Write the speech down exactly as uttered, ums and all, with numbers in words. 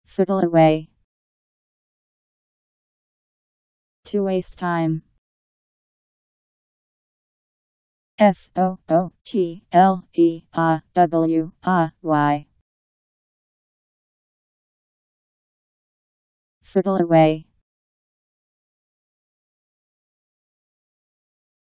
Footle away. To waste time. F O O T L E A W A Y. Footle away.